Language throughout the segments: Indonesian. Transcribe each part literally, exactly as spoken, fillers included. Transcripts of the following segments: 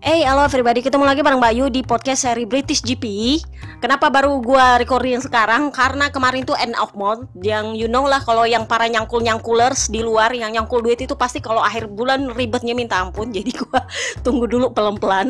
Hey, halo everybody, ketemu lagi bareng Bayu di podcast seri British G P. Kenapa baru gua recording sekarang? Karena kemarin tuh end of month, yang you know lah, kalau yang para nyangkul-nyangkulers di luar yang nyangkul duit itu pasti kalau akhir bulan ribetnya minta ampun. Jadi gua tunggu dulu pelan-pelan.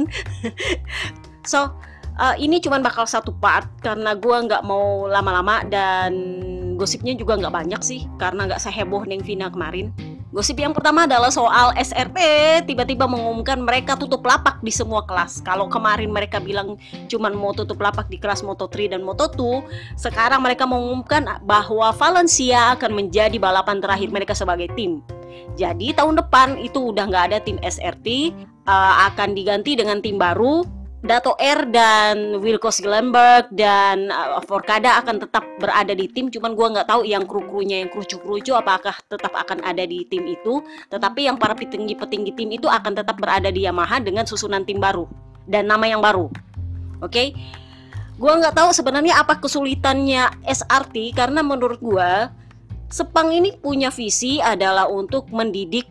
So, uh, ini cuman bakal satu part karena gua nggak mau lama-lama dan gosipnya juga nggak banyak sih, karena nggak seheboh Neng Vina kemarin. Gosip yang pertama adalah soal S R P tiba-tiba mengumumkan mereka tutup lapak di semua kelas. Kalau kemarin mereka bilang cuman mau tutup lapak di kelas Moto tiga dan Moto dua, sekarang mereka mengumumkan bahwa Valencia akan menjadi balapan terakhir mereka sebagai tim. Jadi tahun depan itu udah nggak ada tim S R T, uh, akan diganti dengan tim baru. Dato R dan Wilco Schillenberg dan uh, Forcada akan tetap berada di tim, cuman gue nggak tahu yang kru-krunya yang krucu-krucu apakah tetap akan ada di tim itu. Tetapi yang para petinggi-petinggi tim itu akan tetap berada di Yamaha dengan susunan tim baru dan nama yang baru. Oke, okay? Gue nggak tahu sebenarnya apa kesulitannya S R T, karena menurut gue Sepang ini punya visi adalah untuk mendidik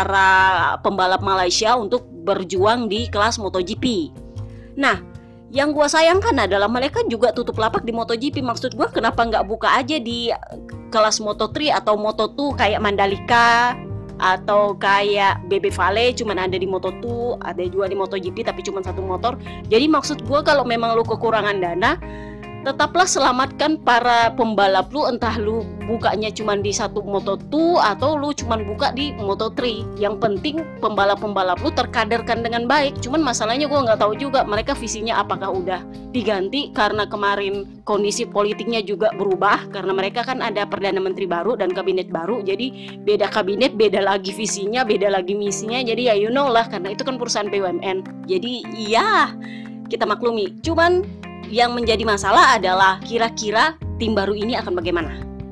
para pembalap Malaysia untuk berjuang di kelas MotoGP. Nah, yang gue sayangkan adalah mereka juga tutup lapak di MotoGP. Maksud gue, kenapa nggak buka aja di kelas Moto tiga atau Moto dua kayak Mandalika atau kayak B B Vale, cuman ada di Moto dua, ada juga di MotoGP tapi cuma satu motor. Jadi maksud gue, kalau memang lu kekurangan dana, tetaplah selamatkan para pembalap lu, entah lu bukanya cuma di satu Moto dua atau lu cuma buka di Moto tiga. Yang penting pembalap-pembalap lu terkaderkan dengan baik. Cuman masalahnya gue nggak tahu juga mereka visinya apakah udah diganti, karena kemarin kondisi politiknya juga berubah, karena mereka kan ada Perdana Menteri baru dan kabinet baru. Jadi beda kabinet, beda lagi visinya, beda lagi misinya. Jadi ya you know lah, karena itu kan perusahaan B U M N. Jadi ya kita maklumi. Cuman yang menjadi masalah adalah kira-kira tim baru ini akan bagaimana.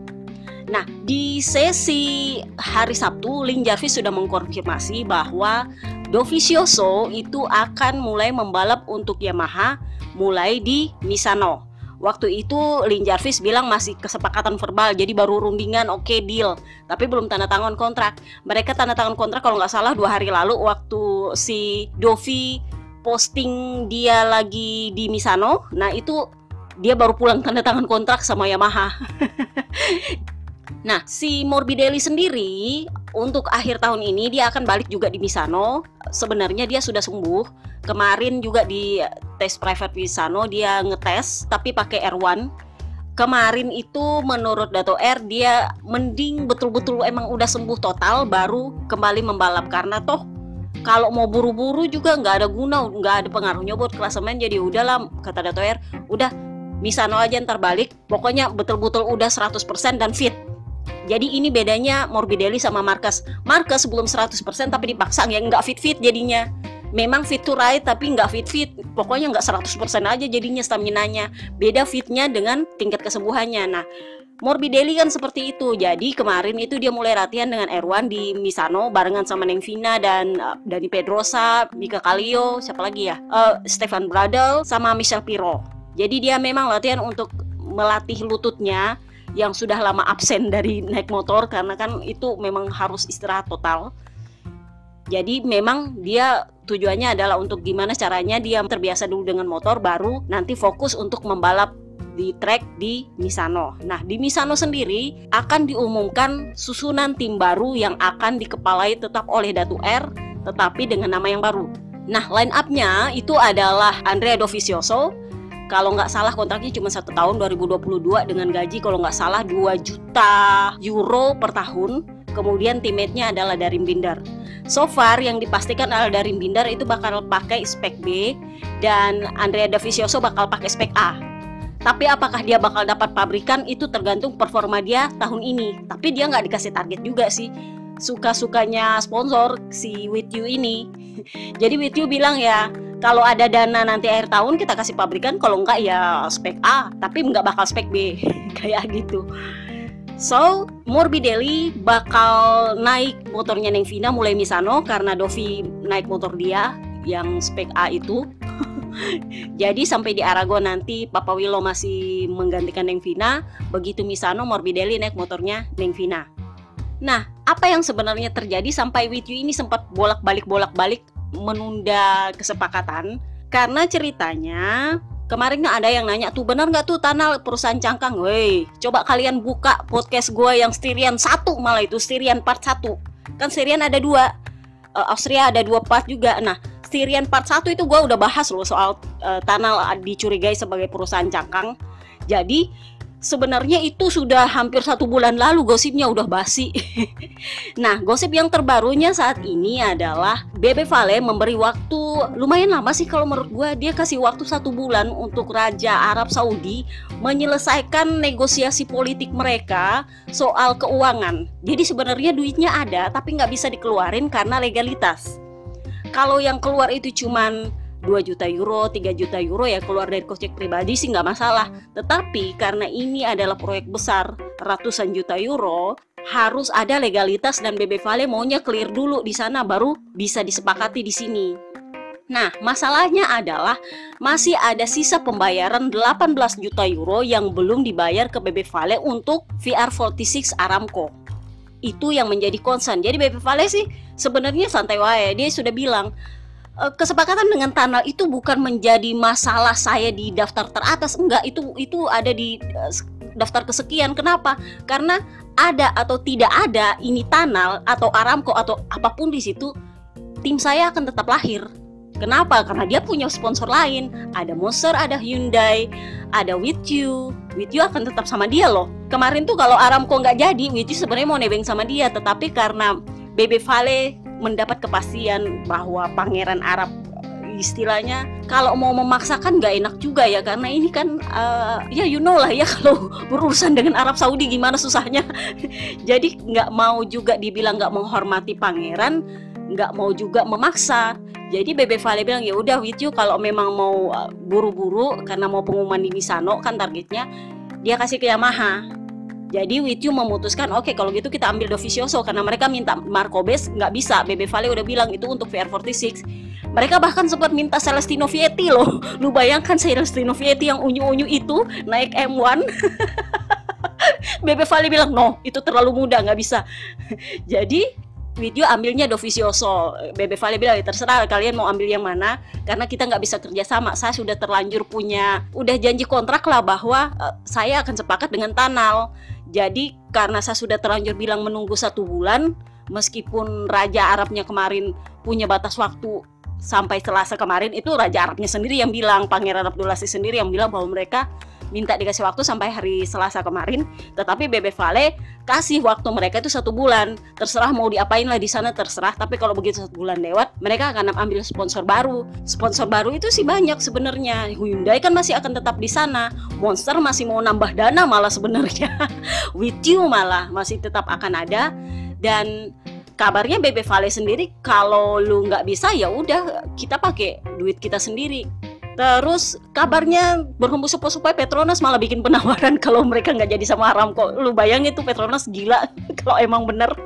Nah, di sesi hari Sabtu, Lin Jarvis sudah mengkonfirmasi bahwa Dovizioso itu akan mulai membalap untuk Yamaha mulai di Misano. Waktu itu Lin Jarvis bilang masih kesepakatan verbal, jadi baru rundingan, oke okay, deal, tapi belum tanda tangan kontrak. Mereka tanda tangan kontrak kalau nggak salah dua hari lalu waktu si Dovi posting dia lagi di Misano. Nah itu dia baru pulang tanda tangan kontrak sama Yamaha. Nah, si Morbidelli sendiri untuk akhir tahun ini dia akan balik juga di Misano. Sebenarnya dia sudah sembuh. Kemarin juga di tes private Misano dia ngetes tapi pakai R satu. Kemarin itu menurut Dato R dia mending betul-betul emang udah sembuh total baru kembali membalap, karena toh kalau mau buru-buru juga nggak ada guna, nggak ada pengaruhnya buat klasemen. Jadi udahlah, kata Dato R, udah Misano aja ntar balik, pokoknya betul-betul udah seratus persen dan fit. Jadi ini bedanya Morbidelli sama Marquez. Marquez sebelum seratus persen tapi dipaksa ya nggak fit-fit jadinya. Memang fit to ride tapi nggak fit-fit, pokoknya nggak seratus persen aja jadinya staminanya. Beda fitnya dengan tingkat kesembuhannya. Nah, Morbidelli kan seperti itu. Jadi kemarin itu dia mulai latihan dengan R satu di Misano barengan sama Neng Vina dan uh, Dani Pedrosa, Mika Kallio, siapa lagi ya? Uh, Stefan Bradl sama Michel Pirro. Jadi dia memang latihan untuk melatih lututnya yang sudah lama absen dari naik motor, karena kan itu memang harus istirahat total. Jadi memang dia tujuannya adalah untuk gimana caranya dia terbiasa dulu dengan motor, baru nanti fokus untuk membalap di track di Misano. Nah, di Misano sendiri akan diumumkan susunan tim baru yang akan dikepalai tetap oleh Dato R, tetapi dengan nama yang baru. Nah, line up-nya itu adalah Andrea Dovizioso. Kalau nggak salah kontraknya cuma satu tahun, dua ribu dua puluh dua, dengan gaji kalau nggak salah dua juta euro per tahun. Kemudian teammate-nya adalah Darim Binder. So far yang dipastikan adalah Darim Binder itu bakal pakai spek B dan Andrea Dovizioso bakal pakai spek A. Tapi apakah dia bakal dapat pabrikan itu tergantung performa dia tahun ini. Tapi dia nggak dikasih target juga sih. Suka-sukanya sponsor si With You ini. Jadi With You bilang ya, kalau ada dana nanti akhir tahun kita kasih pabrikan, kalau nggak ya spek A, tapi nggak bakal spek B. Kayak gitu. So, Morbidelli bakal naik motornya Neng Vina mulai Misano, karena Dovi naik motor dia yang spek A itu. Jadi sampai di Aragon nanti Papa Willow masih menggantikan Neng Vina. Begitu Misano, Morbidelli naik motornya Neng Vina. Nah, apa yang sebenarnya terjadi sampai With You ini sempat bolak-balik bolak-balik menunda kesepakatan karena ceritanya kemarin ada yang nanya tuh, bener nggak tuh Tanal perusahaan cangkang? Woi, coba kalian buka podcast gue yang Styrian satu, malah itu Styrian part satu. Kan Styrian ada dua, uh, Austria ada dua part juga. Nah, Styrian part satu itu gue udah bahas loh soal uh, Tanal dicurigai sebagai perusahaan cangkang. Jadi sebenarnya itu sudah hampir satu bulan lalu gosipnya udah basi. Nah, gosip yang terbarunya saat ini adalah Bebe Vale memberi waktu lumayan lama sih kalau menurut gue. Dia kasih waktu satu bulan untuk Raja Arab Saudi menyelesaikan negosiasi politik mereka soal keuangan. Jadi sebenarnya duitnya ada tapi nggak bisa dikeluarin karena legalitas. Kalau yang keluar itu cuman dua juta euro, tiga juta euro ya keluar dari kocek pribadi sih nggak masalah. Tetapi karena ini adalah proyek besar ratusan juta euro, harus ada legalitas dan Bebe Vale maunya clear dulu di sana baru bisa disepakati di sini. Nah, masalahnya adalah masih ada sisa pembayaran delapan belas juta euro yang belum dibayar ke Bebe Vale untuk V R empat puluh enam Aramco. Itu yang menjadi concern. Jadi Bebe Vale sih sebenarnya santai wae. Dia sudah bilang kesepakatan dengan Tanal itu bukan menjadi masalah saya di daftar teratas, enggak, itu itu ada di daftar kesekian. Kenapa? Karena ada atau tidak ada ini Tanal atau Aramco atau apapun di situ, tim saya akan tetap lahir. Kenapa? Karena dia punya sponsor lain. Ada Monster, ada Hyundai, ada With You. With You akan tetap sama dia loh. Kemarin tuh kalau Aramco nggak jadi, With You sebenarnya mau nebeng sama dia, tetapi karena Bebe Vale mendapat kepastian bahwa Pangeran Arab istilahnya kalau mau memaksakan nggak enak juga ya, karena ini kan uh, ya you know lah ya kalau berurusan dengan Arab Saudi gimana susahnya. Jadi nggak mau juga dibilang nggak menghormati pangeran, nggak mau juga memaksa. Jadi Bebe Vale bilang ya udah With You kalau memang mau uh, buru-buru karena mau pengumuman di Misano kan targetnya, dia kasih ke Yamaha. Jadi With You memutuskan oke okay, kalau gitu kita ambil Dovizioso karena mereka minta Marco-Bez, nggak bisa. Bebe Vale udah bilang itu untuk V R empat puluh enam. Mereka bahkan sempat minta Celestino Vietti loh. Lu bayangkan Celestino Vietti yang unyu-unyu itu naik M satu. Bebe Vale bilang no, itu terlalu muda, nggak bisa. Jadi With You ambilnya Dovizioso. Bebe Vale bilang ya terserah kalian mau ambil yang mana, karena kita nggak bisa kerja sama. Saya sudah terlanjur punya, udah janji kontrak lah bahwa uh, saya akan sepakat dengan Tanal. Jadi karena saya sudah terlanjur bilang menunggu satu bulan, meskipun Raja Arabnya kemarin punya batas waktu sampai Selasa kemarin, itu Raja Arabnya sendiri yang bilang, Pangeran Abdulaziz sendiri yang bilang bahwa mereka minta dikasih waktu sampai hari Selasa kemarin. Tetapi Bebe Vale kasih waktu mereka itu satu bulan. Terserah mau diapain lah di sana terserah. Tapi kalau begitu satu bulan lewat, mereka akan ambil sponsor baru. Sponsor baru itu sih banyak sebenarnya. Hyundai kan masih akan tetap di sana. Monster masih mau nambah dana malah sebenarnya. With You malah masih tetap akan ada. Dan kabarnya Bebe Vale sendiri kalau lu nggak bisa ya udah kita pakai duit kita sendiri. Terus kabarnya berhembus supaya Petronas malah bikin penawaran kalau mereka nggak jadi sama Aramco. Lu bayangin tuh Petronas gila kalau emang bener.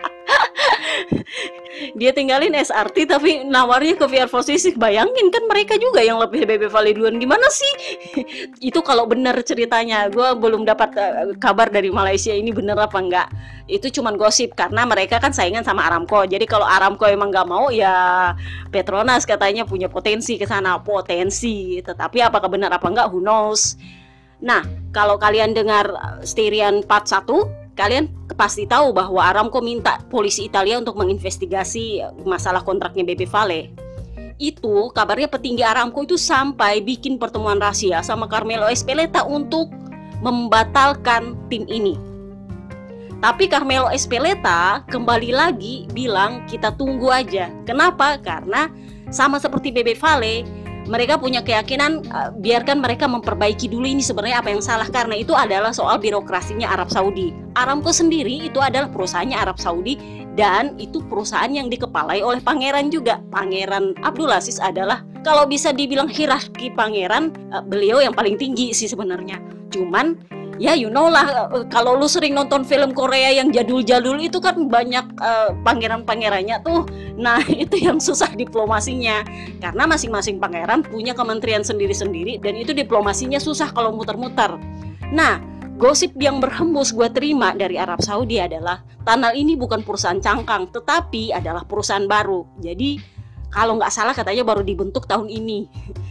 Dia tinggalin S R T tapi nawarnya ke V R empat puluh enam. Bayangin kan mereka juga yang lebih Bebe Vale duluan. Gimana sih? Itu kalau bener ceritanya. Gue belum dapat uh, kabar dari Malaysia ini bener apa enggak. Itu cuman gosip karena mereka kan saingan sama Aramco. Jadi kalau Aramco emang nggak mau ya Petronas katanya punya potensi ke sana, potensi. Tetapi apakah benar apa enggak, who knows. Nah, kalau kalian dengar Styrian part satu, kalian pasti tahu bahwa Aramco minta polisi Italia untuk menginvestigasi masalah kontraknya Bebe Vale. Itu kabarnya petinggi Aramco itu sampai bikin pertemuan rahasia sama Carmelo Ezpeleta untuk membatalkan tim ini. Tapi Carmelo Ezpeleta kembali lagi bilang kita tunggu aja. Kenapa? Karena sama seperti Bebe Vale, mereka punya keyakinan uh, biarkan mereka memperbaiki dulu ini sebenarnya apa yang salah, karena itu adalah soal birokrasinya Arab Saudi. Aramco sendiri itu adalah perusahaannya Arab Saudi dan itu perusahaan yang dikepalai oleh pangeran juga. Pangeran Abdulaziz adalah kalau bisa dibilang hierarki pangeran, uh, beliau yang paling tinggi sih sebenarnya. Cuman ya you know lah, kalau lu sering nonton film Korea yang jadul-jadul itu kan banyak uh, pangeran-pangerannya tuh. Nah itu yang susah diplomasinya, karena masing-masing pangeran punya kementerian sendiri-sendiri dan itu diplomasinya susah kalau muter-muter. Nah gosip yang berhembus gue terima dari Arab Saudi adalah Tanal ini bukan perusahaan cangkang, tetapi adalah perusahaan baru. Jadi Kalau nggak salah katanya baru dibentuk tahun ini.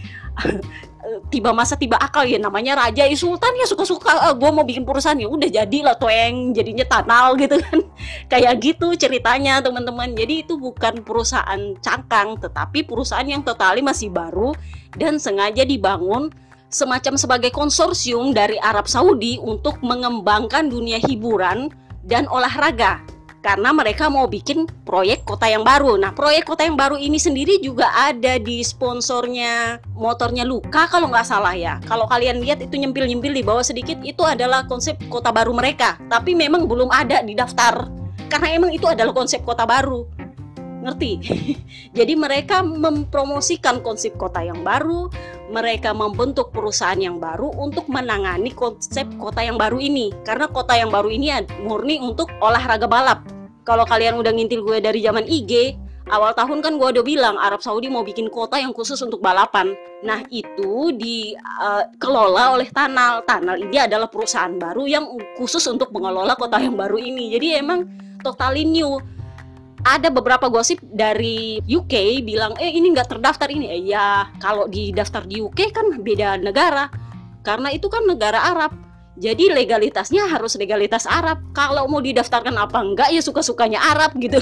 Tiba masa tiba akal ya, namanya Raja ya Sultan ya suka-suka, ah, gue mau bikin perusahaan ya udah jadilah toeng, jadinya Tanal gitu kan. Kayak gitu ceritanya teman-teman. Jadi itu bukan perusahaan cangkang, tetapi perusahaan yang totali masih baru dan sengaja dibangun semacam sebagai konsorsium dari Arab Saudi untuk mengembangkan dunia hiburan dan olahraga. Karena mereka mau bikin proyek kota yang baru. Nah, proyek kota yang baru ini sendiri juga ada di sponsornya motornya Luka kalau nggak salah ya. Kalau kalian lihat itu nyempil-nyempil di bawah sedikit, itu adalah konsep kota baru mereka. Tapi memang belum ada di daftar. Karena emang itu adalah konsep kota baru. Ngerti? Jadi mereka mempromosikan konsep kota yang baru. Mereka membentuk perusahaan yang baru untuk menangani konsep kota yang baru ini. Karena kota yang baru ini murni untuk olahraga balap. Kalau kalian udah ngintil gue dari zaman I G, awal tahun kan gue udah bilang Arab Saudi mau bikin kota yang khusus untuk balapan. Nah, itu dikelola uh, oleh Tanal. Tanal ini adalah perusahaan baru yang khusus untuk mengelola kota yang baru ini. Jadi emang totally new. Ada beberapa gosip dari U K bilang, eh ini nggak terdaftar ini. Eh ya, kalau didaftar di U K kan beda negara. Karena itu kan negara Arab. Jadi legalitasnya harus legalitas Arab. Kalau mau didaftarkan apa enggak ya suka-sukanya Arab gitu.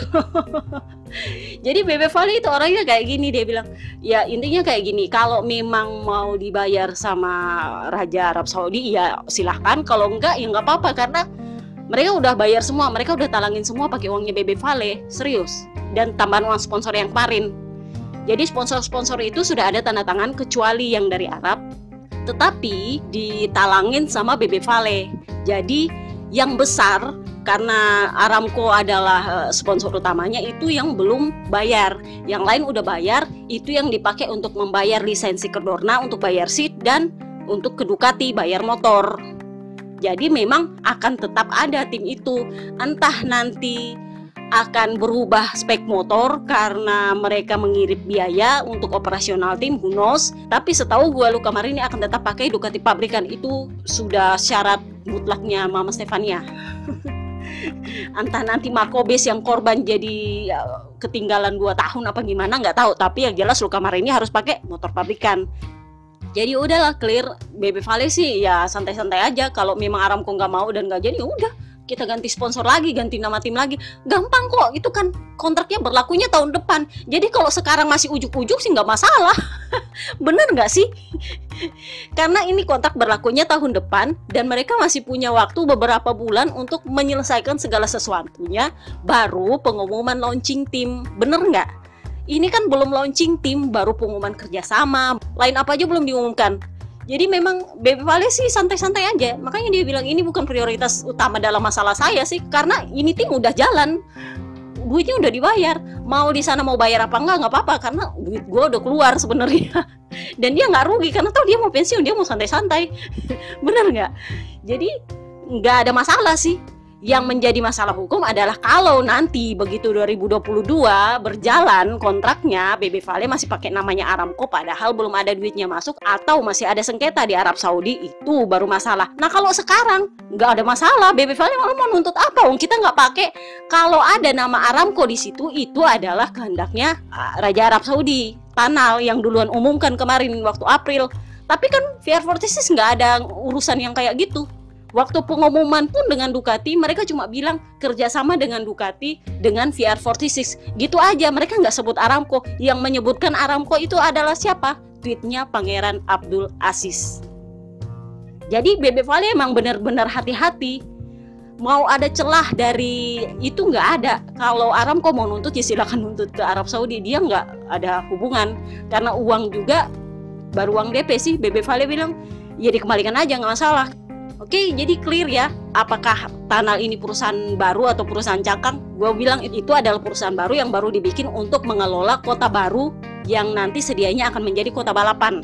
Jadi Bebe Vale itu orangnya kayak gini, dia bilang, ya intinya kayak gini, kalau memang mau dibayar sama Raja Arab Saudi ya silahkan, kalau enggak ya nggak apa-apa karena mereka udah bayar semua, mereka udah talangin semua pakai uangnya Bebe Vale, serius. Dan tambahan uang sponsor yang kemarin. Jadi sponsor-sponsor itu sudah ada tanda tangan kecuali yang dari Arab, tetapi ditalangin sama Bebe Vale. Jadi yang besar, karena Aramco adalah sponsor utamanya, itu yang belum bayar. Yang lain udah bayar, itu yang dipakai untuk membayar lisensi ke Dorna, untuk bayar seat, dan untuk ke Ducati bayar motor. Jadi memang akan tetap ada tim itu. Entah nanti akan berubah spek motor karena mereka mengirit biaya untuk operasional tim, who knows. Tapi setahu gue Luca Marini akan tetap pakai Ducati pabrikan. Itu sudah syarat mutlaknya Mama Stefania. Entah nanti Marco Bes yang korban jadi ya, ketinggalan dua tahun apa gimana nggak tahu. Tapi yang jelas Luca Marini harus pakai motor pabrikan. Jadi udahlah clear. Bebe Vale sih ya santai-santai aja. Kalau memang Aramco nggak mau dan nggak jadi, udah kita ganti sponsor lagi, ganti nama tim lagi, gampang kok. Itu kan kontraknya berlakunya tahun depan. Jadi kalau sekarang masih ujuk-ujuk sih nggak masalah. Bener nggak sih? Karena ini kontrak berlakunya tahun depan dan mereka masih punya waktu beberapa bulan untuk menyelesaikan segala sesuatunya. Baru pengumuman launching tim, bener nggak? Ini kan belum launching tim, baru pengumuman kerjasama, line up aja belum diumumkan. Jadi memang Bebe Vale sih santai-santai aja. Makanya dia bilang ini bukan prioritas utama dalam masalah saya sih, karena ini tim udah jalan, duitnya udah dibayar. Mau di sana mau bayar apa enggak nggak apa-apa, karena duit gue udah keluar sebenarnya. Dan dia nggak rugi karena tahu dia mau pensiun, dia mau santai-santai. Bener nggak? Jadi nggak ada masalah sih. Yang menjadi masalah hukum adalah kalau nanti begitu dua ribu dua puluh dua berjalan kontraknya, Bebe Vale masih pakai namanya Aramco padahal belum ada duitnya masuk atau masih ada sengketa di Arab Saudi, itu baru masalah. Nah kalau sekarang nggak ada masalah, Bebe Vale mau mau nuntut apa? Wong kita nggak pakai. Kalau ada nama Aramco di situ, itu adalah kehendaknya Raja Arab Saudi, Tanal, yang duluan umumkan kemarin waktu April. Tapi kan V R empat puluh enam nggak ada urusan yang kayak gitu. Waktu pengumuman pun dengan Ducati, mereka cuma bilang kerjasama dengan Ducati dengan V R empat puluh enam. Gitu aja, mereka nggak sebut Aramco. Yang menyebutkan Aramco itu adalah siapa? Tweetnya Pangeran Abdul Aziz. Jadi Bebe Vale emang benar-benar hati-hati. Mau ada celah dari itu nggak ada. Kalau Aramco mau nuntut ya silakan nuntut ke Arab Saudi. Dia nggak ada hubungan. Karena uang juga, baru uang D P sih. Bebe Vale bilang, ya dikembalikan aja nggak masalah. Oke, jadi clear ya, apakah Tanal ini perusahaan baru atau perusahaan cangkang? Gue bilang itu adalah perusahaan baru yang baru dibikin untuk mengelola kota baru yang nanti sedianya akan menjadi kota balapan.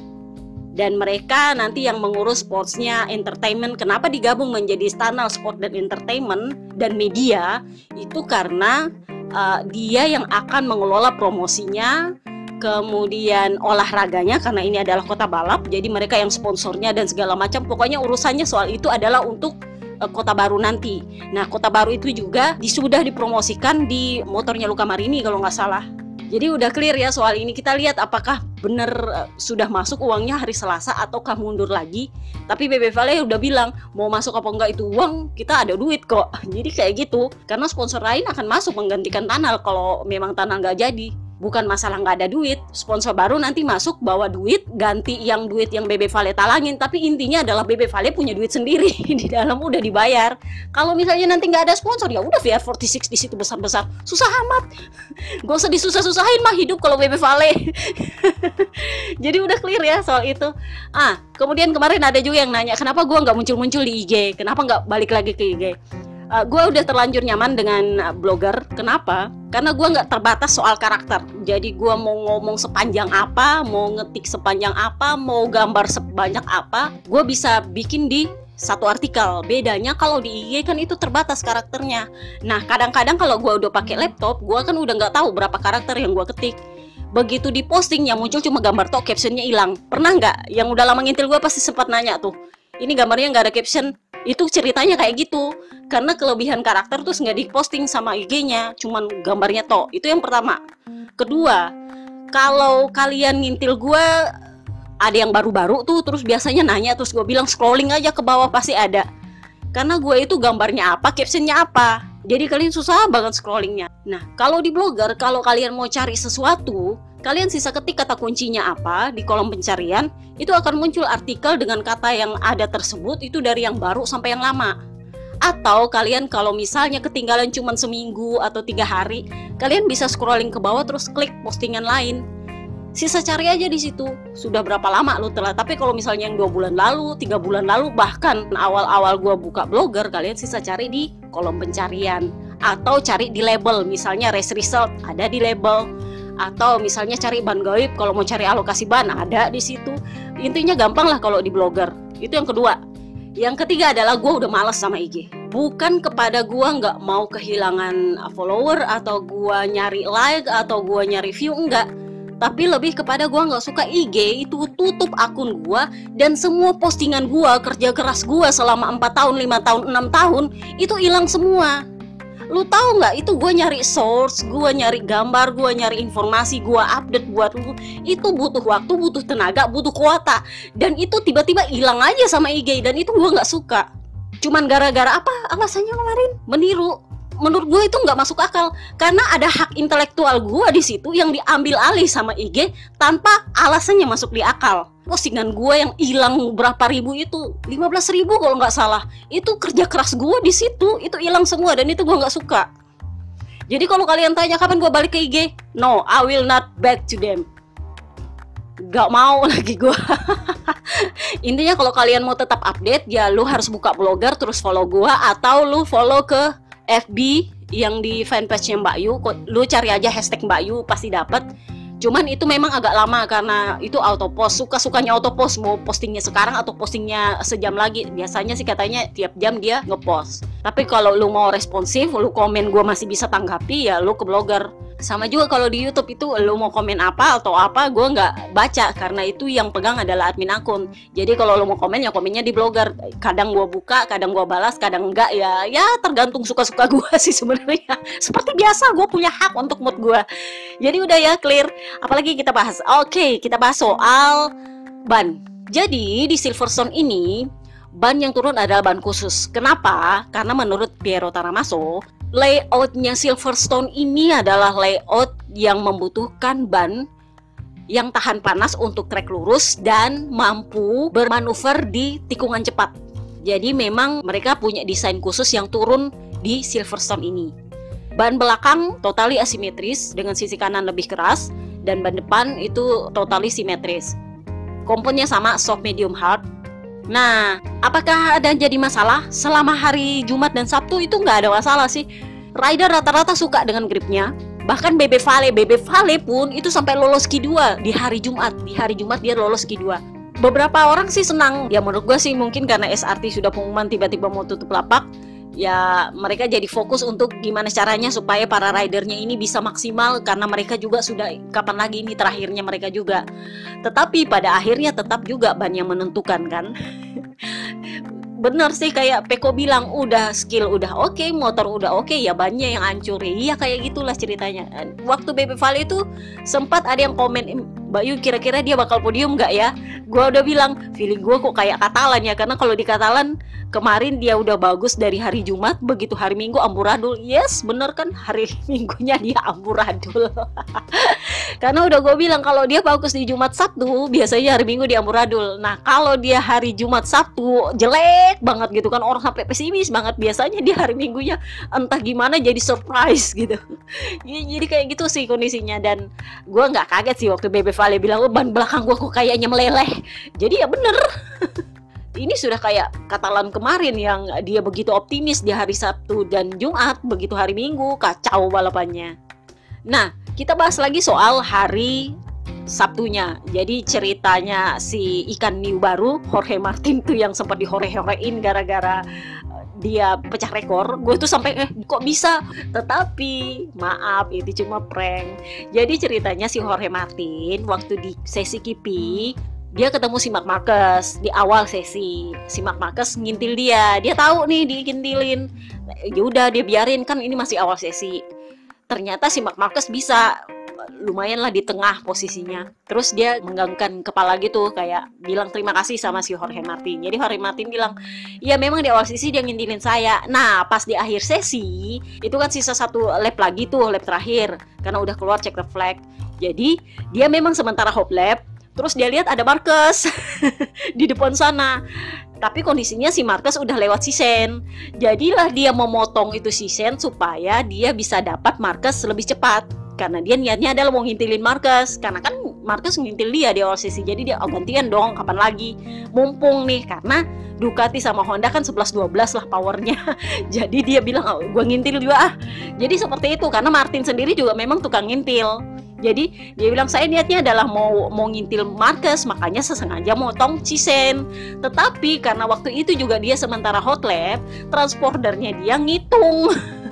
Dan mereka nanti yang mengurus sportsnya, entertainment. Kenapa digabung menjadi Tanal Sport dan Entertainment dan Media? Itu karena uh, dia yang akan mengelola promosinya, kemudian olahraganya, karena ini adalah kota balap, jadi mereka yang sponsornya dan segala macam. Pokoknya urusannya soal itu adalah untuk uh, kota baru nanti. Nah, kota baru itu juga sudah dipromosikan di motornya Luca Marini kalau nggak salah. Jadi udah clear ya soal ini. Kita lihat apakah benar uh, sudah masuk uangnya hari Selasa ataukah mundur lagi. Tapi B B Vale udah bilang mau masuk apa enggak itu uang, kita ada duit kok. Jadi kayak gitu. Karena sponsor lain akan masuk menggantikan Tunnel kalau memang Tunnel nggak jadi. Bukan masalah nggak ada duit, sponsor baru nanti masuk bawa duit, ganti yang duit yang B B Vale talangin. Tapi intinya adalah B B Vale punya duit sendiri di dalam udah dibayar. Kalau misalnya nanti nggak ada sponsor, ya udah V R empat puluh enam di situ besar-besar, susah amat. Gak usah disusah-susahin mah hidup kalau B B Vale. Jadi udah clear ya soal itu. Ah, kemudian kemarin ada juga yang nanya kenapa gue nggak muncul-muncul di I G, kenapa nggak balik lagi ke I G. Uh, gue udah terlanjur nyaman dengan uh, blogger. Kenapa? Karena gue nggak terbatas soal karakter. Jadi gue mau ngomong sepanjang apa, mau ngetik sepanjang apa, mau gambar sebanyak apa, gue bisa bikin di satu artikel. Bedanya kalau di I G kan itu terbatas karakternya. Nah kadang-kadang kalau gue udah pakai laptop, gue kan udah nggak tahu berapa karakter yang gue ketik. Begitu di posting yang muncul cuma gambar tok, captionnya hilang. Pernah nggak? Yang udah lama ngintil gue pasti sempat nanya tuh, ini gambarnya nggak ada caption. Itu ceritanya kayak gitu, karena kelebihan karakter terus nggak diposting sama I G-nya, cuman gambarnya toh. Itu yang pertama. Kedua, kalau kalian ngintil gue ada yang baru-baru tuh, terus biasanya nanya, terus gue bilang scrolling aja ke bawah pasti ada. Karena gue itu gambarnya apa, captionnya apa, jadi kalian susah banget scrollingnya. Nah, kalau di blogger, kalau kalian mau cari sesuatu, kalian sisa ketik kata kuncinya apa di kolom pencarian, itu akan muncul artikel dengan kata yang ada tersebut, itu dari yang baru sampai yang lama. Atau kalian kalau misalnya ketinggalan cuma seminggu atau tiga hari, kalian bisa scrolling ke bawah terus klik postingan lain. Sisa cari aja di situ, sudah berapa lama lu telah. Tapi kalau misalnya yang dua bulan lalu, tiga bulan lalu, bahkan awal-awal gua buka blogger, kalian sisa cari di kolom pencarian. Atau cari di label, misalnya race result ada di label. Atau misalnya cari ban gaib, kalau mau cari alokasi ban ada di situ. Intinya gampang lah kalau di blogger. Itu yang kedua. Yang ketiga adalah gue udah malas sama I G. Bukan kepada gue nggak mau kehilangan follower, atau gue nyari like, atau gue nyari view, enggak. Tapi lebih kepada gue nggak suka I G itu tutup akun gue, dan semua postingan gue, kerja keras gue selama empat tahun, lima tahun, enam tahun itu hilang semua. Lu tahu nggak, itu gue nyari source, gue nyari gambar, gue nyari informasi, gue update buat lu, itu butuh waktu, butuh tenaga, butuh kuota, dan itu tiba-tiba hilang aja sama I G, dan itu gue nggak suka. Cuman gara-gara apa alasannya kemarin? Meniru. Menurut gue itu nggak masuk akal, karena ada hak intelektual gue di situ yang diambil alih sama I G tanpa alasannya masuk di akal. Postingan gue yang hilang berapa ribu itu, lima belas ribu kalau nggak salah, itu kerja keras gue di situ, itu hilang semua, dan itu gue nggak suka. Jadi kalau kalian tanya kapan gue balik ke I G, no, I will not back to them. Gak mau lagi gue. Intinya kalau kalian mau tetap update, ya lu harus buka blogger terus follow gue, atau lu follow ke F B yang di fanpage-nya Mbak Yu. Lu cari aja hashtag Mbak Yu pasti dapet. Cuman itu memang agak lama karena itu auto post. Suka-sukanya auto post, mau postingnya sekarang atau postingnya sejam lagi. Biasanya sih katanya tiap jam dia ngepost. Tapi kalau lu mau responsif, lu komen gue masih bisa tanggapi, ya lu ke blogger. Sama juga kalau di YouTube itu lu mau komen apa atau apa, gue nggak baca karena itu yang pegang adalah admin akun. Jadi kalau lu mau komen ya komennya di blogger. Kadang gue buka, kadang gue balas, kadang enggak, ya ya tergantung suka-suka gue sih sebenarnya. Seperti biasa gue punya hak untuk mood gue. Jadi udah ya clear. Apalagi kita bahas. Oke, kita bahas soal ban. Jadi di Silverstone ini ban yang turun adalah ban khusus. Kenapa? Karena menurut Piero Taramaso, layoutnya Silverstone ini adalah layout yang membutuhkan ban yang tahan panas untuk trek lurus dan mampu bermanuver di tikungan cepat. Jadi memang mereka punya desain khusus yang turun di Silverstone ini. Ban belakang totally asimetris dengan sisi kanan lebih keras, dan ban depan itu totally simetris. Komponnya sama, soft, medium, hard. Nah, apakah ada jadi masalah? Selama hari Jumat dan Sabtu itu nggak ada masalah sih. Rider rata-rata suka dengan gripnya. Bahkan B B Vale, B B Vale pun itu sampai lolos Q dua di hari Jumat. Di hari Jumat dia lolos Q dua. Beberapa orang sih senang. Ya menurut gue sih mungkin karena S R T sudah pengumuman tiba-tiba mau tutup lapak. Ya mereka jadi fokus untuk gimana caranya supaya para ridernya ini bisa maksimal, karena mereka juga sudah kapan lagi ini terakhirnya mereka juga. Tetapi pada akhirnya tetap juga ban yang menentukan kan. bener sih kayak Peko bilang, udah skill udah oke, okay, motor udah oke, okay, ya bannya yang hancur. Iya kayak gitulah ceritanya. Waktu B B Vale itu sempat ada yang komen, Mbak Yu kira-kira dia bakal podium nggak ya? Gua udah bilang, feeling gue kok kayak Catalan ya, karena kalau di Catalan kemarin dia udah bagus dari hari Jumat, begitu hari Minggu amburadul. Yes, bener kan, hari Minggunya dia amburadul. Karena udah gue bilang kalau dia bagus di Jumat Sabtu, biasanya hari Minggu dia amburadul. Nah kalau dia hari Jumat Sabtu jelek banget gitu kan, orang sampai pesimis banget, biasanya dia hari Minggunya entah gimana jadi surprise gitu. Jadi kayak gitu sih kondisinya. Dan gue nggak kaget sih waktu B B Vale bilang, oh, ban belakang gue kok kayaknya meleleh. Jadi ya bener. Ini sudah kayak Catalan kemarin yang dia begitu optimis di hari Sabtu dan Jumat, begitu hari Minggu kacau balapannya. Nah, kita bahas lagi soal hari Sabtunya. Jadi ceritanya si ikan new baru Jorge Martin tuh yang sempat dihore-horein gara-gara dia pecah rekor. Gue tuh sampai eh kok bisa, tetapi maaf itu cuma prank. Jadi ceritanya si Jorge Martin waktu di sesi kipi dia ketemu si Marc Marquez di awal sesi. Si Marc Marquez ngintil dia, dia tahu nih dikintilin. Ya udah dia biarin, kan ini masih awal sesi. Ternyata si Marc Marquez bisa, lumayan lah di tengah posisinya. Terus dia menggangkan kepala gitu, kayak bilang terima kasih sama si Jorge Martin. Jadi Jorge Martin bilang, ya memang di awal sesi dia ngintilin saya. Nah pas di akhir sesi itu kan sisa satu lap lagi tuh, lap terakhir, karena udah keluar check the flag. Jadi dia memang sementara hop lap. Terus dia lihat ada Marquez di depan sana. Tapi kondisinya si Marquez udah lewat sisen. Jadilah dia memotong itu sisen supaya dia bisa dapat Marquez lebih cepat. Karena dia niatnya adalah mau ngintilin Marquez. Karena kan Marquez ngintil dia di awal sesi. Jadi dia oh, gantian dong, kapan lagi. Mumpung nih, karena Ducati sama Honda kan sebelas dua belas lah powernya. Jadi dia bilang, oh, gue ngintil juga ah. Jadi seperti itu, karena Martin sendiri juga memang tukang ngintil. Jadi dia bilang saya niatnya adalah mau mau ngintil Marquez, makanya sesengaja motong sisen. Tetapi karena waktu itu juga dia sementara hot lap, transporternya dia ngitung.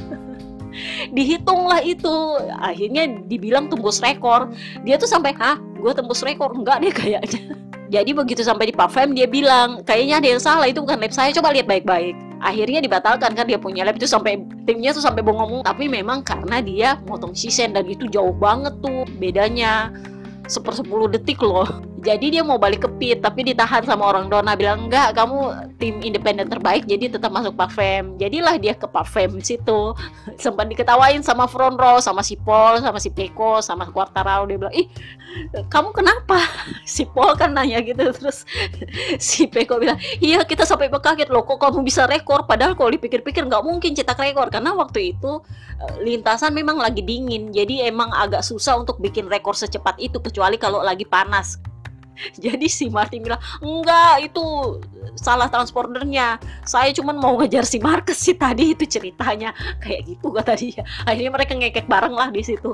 Dihitunglah itu, akhirnya dibilang tembus rekor. Dia tuh sampai, hah, gue tembus rekor? Enggak deh kayaknya. Jadi begitu sampai di Pavem dia bilang, kayaknya ada yang salah, itu bukan lap saya, coba lihat baik-baik. Akhirnya dibatalkan kan, dia punya lap itu, sampai timnya tuh sampai bengong. Tapi memang karena dia motong sisen, dan itu jauh banget tuh bedanya, sepersepuluh detik loh. Jadi dia mau balik ke pit, tapi ditahan sama orang Dorna, bilang enggak, kamu tim independen terbaik, jadi tetap masuk Pavem. Jadilah dia ke Pavem situ. Sempat diketawain sama front row, sama si Paul, sama si Peko, sama Quartararo. Dia bilang, ih kamu kenapa? Si Paul kan nanya gitu. Terus si Peko bilang, iya kita sampai kaget loh, kok kamu bisa rekor. Padahal kalau dipikir-pikir nggak mungkin cetak rekor, karena waktu itu lintasan memang lagi dingin. Jadi emang agak susah untuk bikin rekor secepat itu, kecuali kalau lagi panas. Jadi si Martin bilang, enggak, itu salah transporternya, saya cuma mau ngejar si Marquez sih tadi, itu ceritanya. Kayak gitu kata dia. Akhirnya mereka ngekek bareng lah di situ.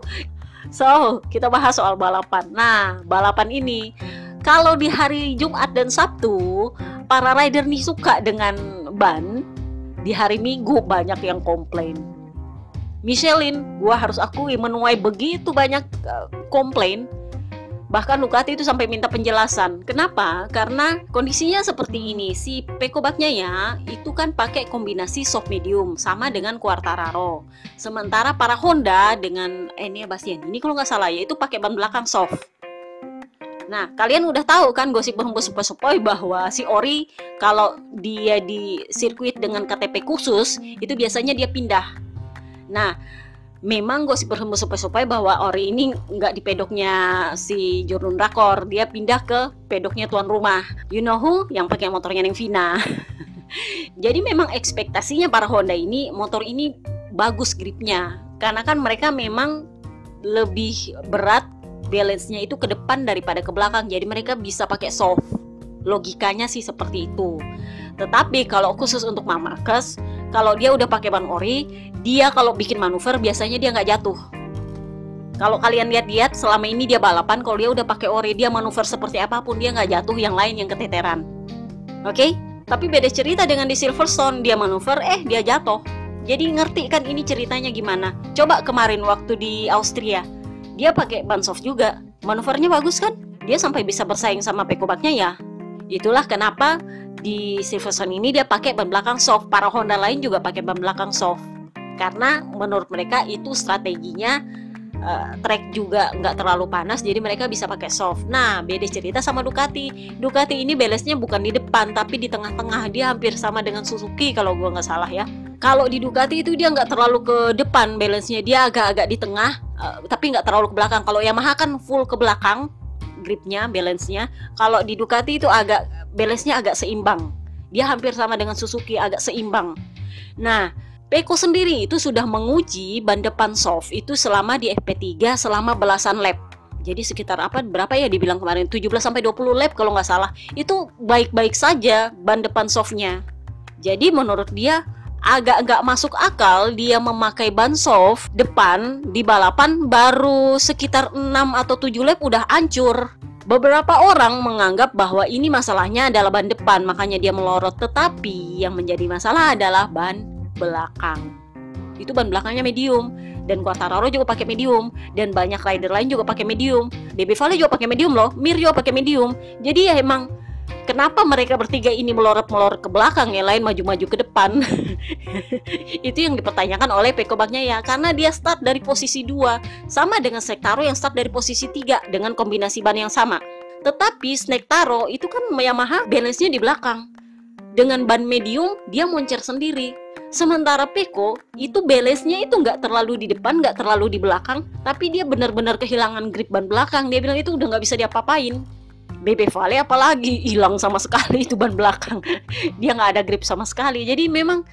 So, kita bahas soal balapan. Nah, balapan ini kalau di hari Jumat dan Sabtu para rider nih suka dengan ban, di hari Minggu banyak yang komplain. Michelin, gua harus akui, menuai begitu banyak uh, komplain. Bahkan Ducati itu sampai minta penjelasan. Kenapa? Karena kondisinya seperti ini. Si Pecco Bagnaia itu kan pakai kombinasi soft medium sama dengan Quartararo. Sementara para Honda dengan eh, ini Bastian ini kalau nggak salah ya itu pakai ban belakang soft. Nah, kalian udah tahu kan gosip berhembus sepoi-sepoi bahwa si Ori kalau dia di sirkuit dengan K T P khusus itu biasanya dia pindah. Nah, memang gosip berhembus sepoi-sepoi bahwa Ori ini nggak di pedoknya si Jordan Rakor, dia pindah ke pedoknya tuan rumah. You know who? Yang pakai motornya Nengvina. Jadi memang ekspektasinya para Honda ini motor ini bagus gripnya, karena kan mereka memang lebih berat, balance-nya itu ke depan daripada ke belakang. Jadi mereka bisa pakai soft. Logikanya sih seperti itu. Tetapi kalau khusus untuk Marquez, kalau dia udah pakai ban Ori, dia kalau bikin manuver biasanya dia nggak jatuh. Kalau kalian lihat-lihat selama ini dia balapan, kalau dia udah pakai Ori, dia manuver seperti apapun dia nggak jatuh, yang lain yang keteteran. Oke? Okay? Tapi beda cerita dengan di Silverstone, dia manuver, eh dia jatuh. Jadi ngerti kan ini ceritanya gimana? Coba kemarin waktu di Austria, dia pakai ban soft juga, manuvernya bagus kan? Dia sampai bisa bersaing sama Pecco Bagnaia ya. Itulah kenapa di Silverstone ini dia pakai ban belakang soft. Para Honda lain juga pakai ban belakang soft karena menurut mereka itu strateginya. Uh, track juga nggak terlalu panas, jadi mereka bisa pakai soft. Nah, beda cerita sama Ducati. Ducati ini balance-nya bukan di depan, tapi di tengah-tengah. Dia hampir sama dengan Suzuki kalau gua nggak salah ya. Kalau di Ducati itu dia nggak terlalu ke depan balance-nya, dia agak-agak di tengah, uh, tapi nggak terlalu ke belakang. Kalau Yamaha kan full ke belakang, gripnya, balance-nya. Kalau di Ducati itu agak balance-nya agak seimbang. Dia hampir sama dengan Suzuki, agak seimbang. Nah, Pecco sendiri itu sudah menguji ban depan soft itu selama di F P tiga selama belasan lap. Jadi sekitar apa berapa ya dibilang kemarin tujuh belas sampai dua puluh lap kalau nggak salah. Itu baik-baik saja ban depan softnya. Jadi menurut dia agak nggak masuk akal dia memakai ban soft depan di balapan baru sekitar enam atau tujuh lap udah hancur. Beberapa orang menganggap bahwa ini masalahnya adalah ban depan, makanya dia melorot. Tetapi yang menjadi masalah adalah ban belakang. Itu ban belakangnya medium, dan Quartararo juga pakai medium, dan banyak rider lain juga pakai medium. B B Vale juga pakai medium loh, Mir juga pakai medium. Jadi ya emang kenapa mereka bertiga ini melorot-melorot ke belakang, yang lain maju-maju ke depan? Itu yang dipertanyakan oleh Pecco Bagnaia, karena dia start dari posisi dua sama dengan Snektaro yang start dari posisi tiga dengan kombinasi ban yang sama. Tetapi Snektaro itu kan Yamaha balance-nya di belakang. Dengan ban medium dia moncer sendiri. Sementara Pecco itu balance-nya itu nggak terlalu di depan, nggak terlalu di belakang, tapi dia benar-benar kehilangan grip ban belakang. Dia bilang itu udah nggak bisa diapa-apain. B B Vale apalagi hilang sama sekali itu ban belakang. Dia nggak ada grip sama sekali. Jadi memang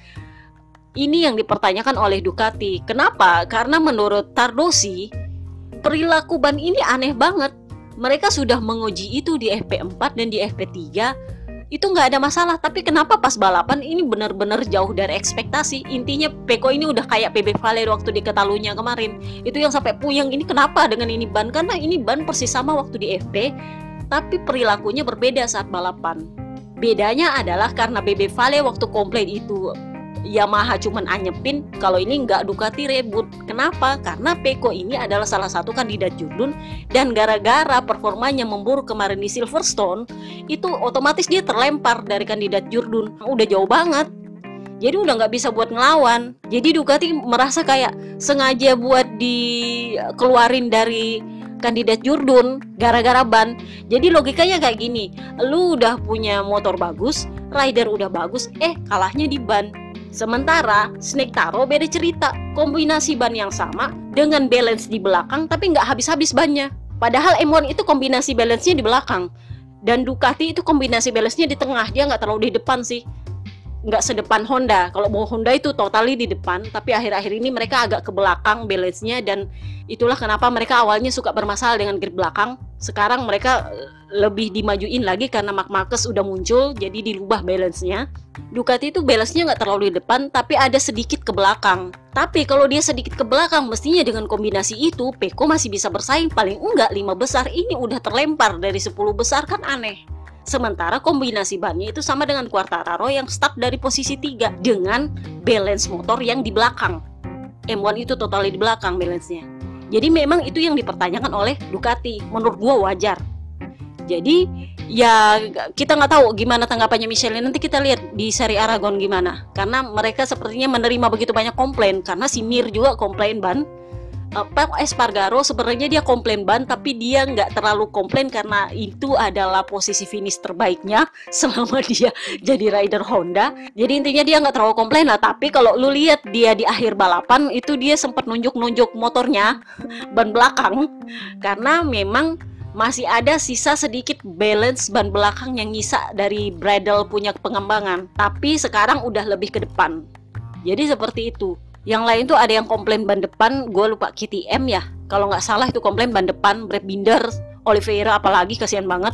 ini yang dipertanyakan oleh Ducati. Kenapa? Karena menurut Tardosi perilaku ban ini aneh banget. Mereka sudah menguji itu di F P empat dan di F P tiga. Itu nggak ada masalah, tapi kenapa pas balapan ini benar-benar jauh dari ekspektasi. Intinya Pecco ini udah kayak B B Vale waktu di Catalunya kemarin. Itu yang sampai puyeng, ini kenapa dengan ini ban? Karena ini ban persis sama waktu di F P, tapi perilakunya berbeda saat balapan. Bedanya adalah karena B B Vale waktu komplain itu Yamaha cuman anyepin, kalau ini nggak, Ducati reboot. Kenapa? Karena Pecco ini adalah salah satu kandidat Jurdun, dan gara-gara performanya memburuk kemarin di Silverstone, itu otomatis dia terlempar dari kandidat Jurdun. Udah jauh banget. Jadi udah nggak bisa buat ngelawan. Jadi Ducati merasa kayak sengaja buat dikeluarin dari kandidat Jurdun gara-gara ban. Jadi logikanya kayak gini, lu udah punya motor bagus, rider udah bagus, eh kalahnya di ban. Sementara Snektaro beda cerita, kombinasi ban yang sama dengan balance di belakang tapi nggak habis-habis bannya. Padahal M satu itu kombinasi balance-nya di belakang, dan Ducati itu kombinasi balance-nya di tengah. Dia nggak terlalu di depan sih, nggak sedepan Honda. Kalau mau Honda itu totally di depan, tapi akhir-akhir ini mereka agak ke belakang balance-nya, dan itulah kenapa mereka awalnya suka bermasalah dengan grip belakang. Sekarang mereka lebih dimajuin lagi karena Marc Marquez udah muncul, jadi dirubah balance-nya. Ducati itu balance-nya nggak terlalu di depan, tapi ada sedikit ke belakang. Tapi kalau dia sedikit ke belakang, mestinya dengan kombinasi itu Pecco masih bisa bersaing, paling enggak lima besar. Ini udah terlempar dari sepuluh besar, kan aneh. Sementara kombinasi bannya itu sama dengan Quartararo yang start dari posisi tiga dengan balance motor yang di belakang. M satu itu totally di belakang balance-nya. Jadi memang itu yang dipertanyakan oleh Ducati. Menurut gua wajar. Jadi ya kita nggak tahu gimana tanggapannya Michelin. Nanti kita lihat di seri Aragon gimana. Karena mereka sepertinya menerima begitu banyak komplain. Karena si Mir juga komplain ban. Pep Espargaro sebenarnya dia komplain ban, tapi dia nggak terlalu komplain karena itu adalah posisi finish terbaiknya selama dia jadi rider Honda. Jadi intinya dia nggak terlalu komplain lah. Tapi kalau lu lihat dia di akhir balapan itu dia sempat nunjuk-nunjuk motornya ban belakang, karena memang masih ada sisa sedikit balance ban belakang yang nyisa dari Bradle punya pengembangan. Tapi sekarang udah lebih ke depan. Jadi seperti itu. Yang lain tuh ada yang komplain ban depan, gue lupa K T M ya. Kalau nggak salah itu komplain ban depan, Brad Binder, Oliveira apalagi, kasihan banget.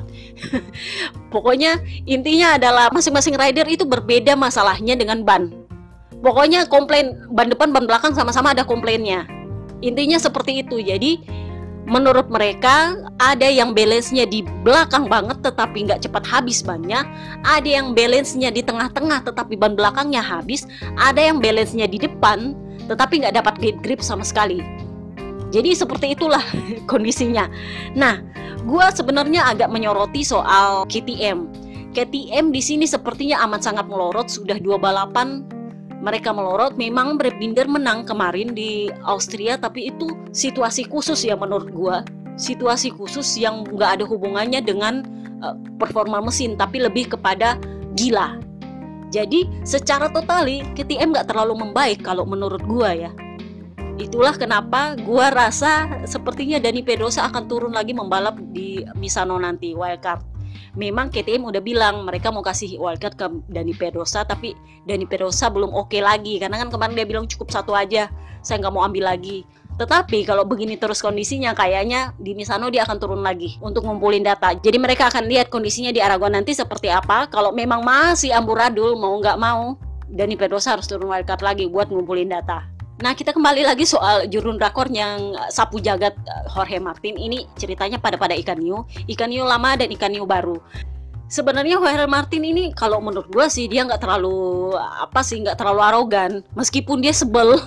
Pokoknya intinya adalah masing-masing rider itu berbeda masalahnya dengan ban. Pokoknya komplain ban depan, ban belakang sama-sama ada komplainnya. Intinya seperti itu. Jadi menurut mereka ada yang balance-nya di belakang banget tetapi nggak cepat habis bannya, ada yang balance-nya di tengah-tengah tetapi ban belakangnya habis, ada yang balance-nya di depan tetapi nggak dapat grip grip sama sekali. Jadi seperti itulah kondisinya. Nah, gua sebenarnya agak menyoroti soal K T M. K T M di sini sepertinya amat sangat melorot. Sudah dua balapan mereka melorot. Memang Binder menang kemarin di Austria, tapi itu situasi khusus ya menurut gua. Situasi khusus yang nggak ada hubungannya dengan uh, performa mesin, tapi lebih kepada gila. Jadi secara totali K T M nggak terlalu membaik kalau menurut gua ya. Itulah kenapa gua rasa sepertinya Dani Pedrosa akan turun lagi membalap di Misano nanti wildcard. Memang K T M udah bilang mereka mau kasih wildcard ke Dani Pedrosa, tapi Dani Pedrosa belum oke lagi karena kan kemarin dia bilang cukup satu aja, saya nggak mau ambil lagi. Tetapi kalau begini terus kondisinya, kayaknya di Misano dia akan turun lagi untuk ngumpulin data. Jadi mereka akan lihat kondisinya di Aragon nanti seperti apa. Kalau memang masih amburadul, mau nggak mau Dani Pedrosa harus turun wildcard lagi buat ngumpulin data. Nah, kita kembali lagi soal jurun rakor yang sapu jagat Jorge Martin. Ini ceritanya pada pada ikan hiu, ikan hiu lama dan ikan hiu baru. Sebenarnya Jorge Martin ini kalau menurut gue sih dia nggak terlalu apa sih nggak terlalu arogan, meskipun dia sebel.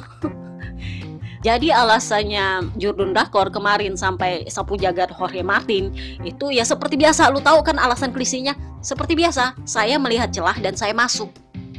Jadi alasannya jurun rakor kemarin sampai sapu jagat Jorge Martin itu ya seperti biasa. Lu tahu kan alasan klisenya, seperti biasa, saya melihat celah dan saya masuk.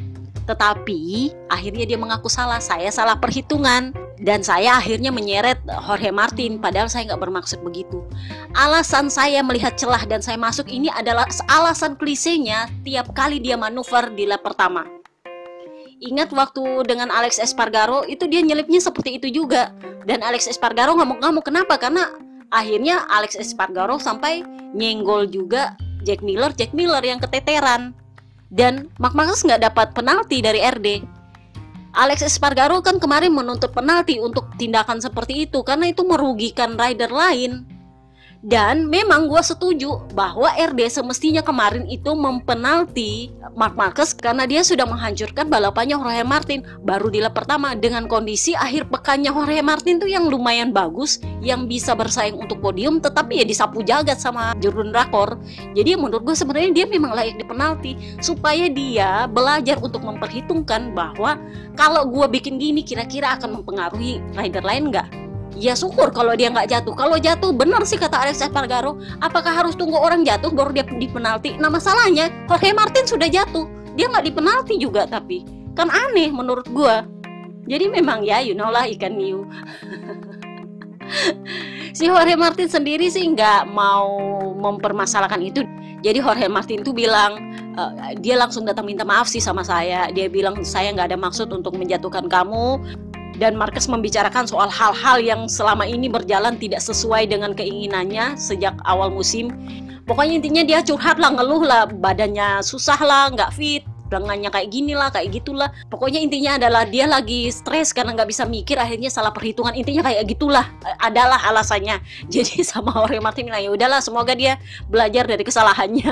Tetapi akhirnya dia mengaku salah, saya salah perhitungan dan saya akhirnya menyeret Jorge Martin, padahal saya nggak bermaksud begitu. Alasan saya melihat celah dan saya masuk ini adalah alasan klisenya tiap kali dia manuver di lap pertama. Ingat waktu dengan Alex Espargaro itu dia nyelipnya seperti itu juga, dan Alex Espargaro ngamuk-ngamuk. Kenapa? Karena akhirnya Alex Espargaro sampai nyenggol juga Jack Miller, Jack Miller yang keteteran. Dan Marc Marquez nggak dapat penalti dari R D. Alex Espargaro kan kemarin menuntut penalti untuk tindakan seperti itu karena itu merugikan rider lain. Dan memang gue setuju bahwa R D semestinya kemarin itu mempenalti Marc Marquez karena dia sudah menghancurkan balapannya Jorge Martin baru di lap pertama, dengan kondisi akhir pekannya Jorge Martin tuh yang lumayan bagus, yang bisa bersaing untuk podium, tetapi ya disapu jagat sama jurun rakor. Jadi menurut gue sebenarnya dia memang layak dipenalti supaya dia belajar untuk memperhitungkan bahwa kalau gue bikin gini kira-kira akan mempengaruhi rider lain nggak. Ya syukur kalau dia nggak jatuh. Kalau jatuh, benar sih kata Alex Espargaro, apakah harus tunggu orang jatuh baru dia dipenalti? Nah masalahnya Jorge Martin sudah jatuh, dia nggak dipenalti juga, tapi kan aneh menurut gua. Jadi memang ya you know lah ikan hiu. Si Jorge Martin sendiri sih nggak mau mempermasalahkan itu. Jadi Jorge Martin tuh bilang uh, dia langsung datang minta maaf sih sama saya. Dia bilang saya nggak ada maksud untuk menjatuhkan kamu. Dan Marquez membicarakan soal hal-hal yang selama ini berjalan tidak sesuai dengan keinginannya sejak awal musim. Pokoknya intinya dia curhat lah, ngeluh lah, badannya susah lah, nggak fit, lengannya kayak gini lah, kayak gitulah. Pokoknya intinya adalah dia lagi stres karena nggak bisa mikir, akhirnya salah perhitungan. Intinya kayak gitulah, adalah alasannya. Jadi sama Jorge Martin bilang ya udahlah, semoga dia belajar dari kesalahannya.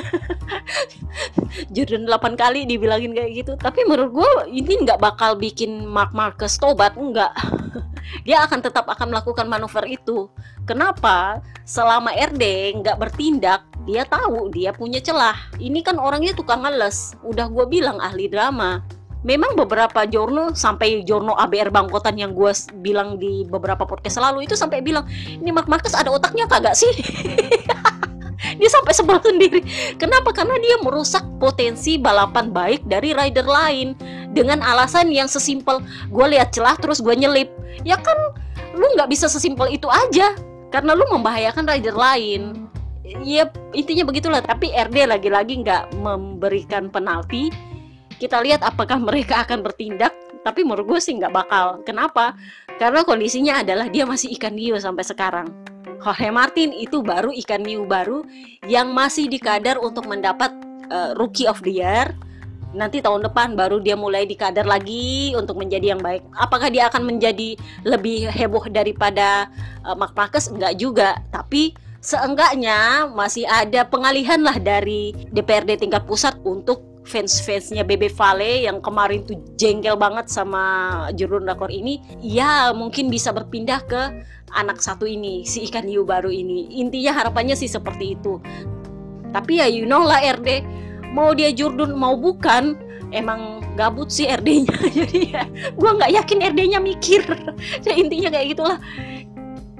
Jordan delapan kali dibilangin kayak gitu. Tapi menurut gue ini nggak bakal bikin Marc Marquez tobat, enggak. Dia akan tetap akan melakukan manuver itu. Kenapa? Selama R D nggak bertindak, dia tahu dia punya celah. Ini kan orangnya tukang ngeles. Udah gue bilang ahli drama. Memang beberapa jurno, sampai jurno A B R Bangkotan yang gue bilang di beberapa podcast lalu itu sampai bilang, ini Marc Marquez ada otaknya kagak sih? Dia sampai sebel sendiri. Kenapa? Karena dia merusak potensi balapan baik dari rider lain dengan alasan yang sesimpel gue lihat celah terus gue nyelip. Ya kan lu nggak bisa sesimpel itu aja karena lu membahayakan rider lain. Ya intinya begitulah. Tapi R D lagi-lagi nggak memberikan penalti. Kita lihat apakah mereka akan bertindak. Tapi menurut gue sih nggak bakal. Kenapa? Karena kondisinya adalah dia masih ikan hiu sampai sekarang. Jorge Martin itu baru ikan hiu baru yang masih dikadar untuk mendapat uh, Rookie of the Year. Nanti tahun depan baru dia mulai dikadar lagi untuk menjadi yang baik. Apakah dia akan menjadi lebih heboh daripada uh, Marc Marquez? Enggak juga. Tapi seenggaknya masih ada pengalihan lah dari D P R D tingkat pusat untuk fans-fansnya Bebe Vale yang kemarin tuh jengkel banget sama jurun rakor ini. Ya mungkin bisa berpindah ke anak satu ini, si ikan hiu baru ini. Intinya harapannya sih seperti itu. Tapi ya you know lah R D, mau dia jurdun mau bukan, emang gabut sih R D-nya. Jadi ya gue gak yakin R D-nya mikir. Jadi intinya kayak gitulah.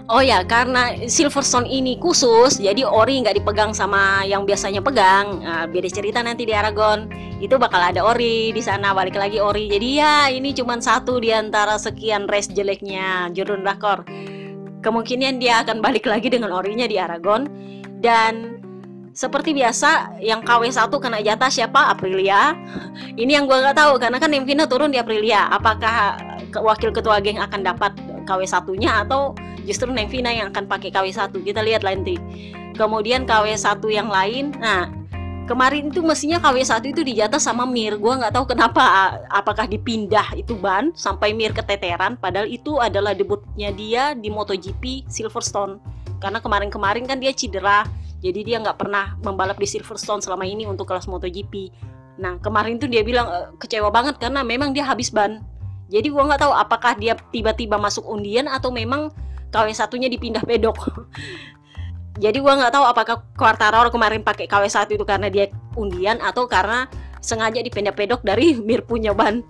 Oh ya, karena Silverstone ini khusus, jadi ori nggak dipegang sama yang biasanya pegang. Nah, beda cerita nanti di Aragon. Itu bakal ada ori di sana, balik lagi ori. Jadi ya, ini cuma satu di antara sekian race jeleknya Jordan Rakor. Kemungkinan dia akan balik lagi dengan orinya di Aragon. Dan seperti biasa, yang K W satu kena jatah siapa? Aprilia. Ini yang gua nggak tahu, karena kan Nemvina turun di Aprilia. Apakah wakil ketua geng akan dapat K W satunya atau justru Nemvina yang akan pakai K W satu? Kita lihat nanti. Kemudian K W satu yang lain. Nah, kemarin itu mestinya K W satu itu dijatah sama Mir. Gua nggak tahu kenapa, apakah dipindah itu ban sampai Mir keteteran, padahal itu adalah debutnya dia di MotoGP Silverstone. Karena kemarin-kemarin kan dia cedera, jadi dia nggak pernah membalap di Silverstone selama ini untuk kelas MotoGP. Nah, kemarin tuh dia bilang e, kecewa banget karena memang dia habis ban. Jadi gua nggak tahu apakah dia tiba-tiba masuk undian atau memang K W satunya dipindah pedok. Jadi gua nggak tahu apakah Quartararo kemarin pakai K W satu itu karena dia undian atau karena sengaja dipindah pedok dari Mir punya ban.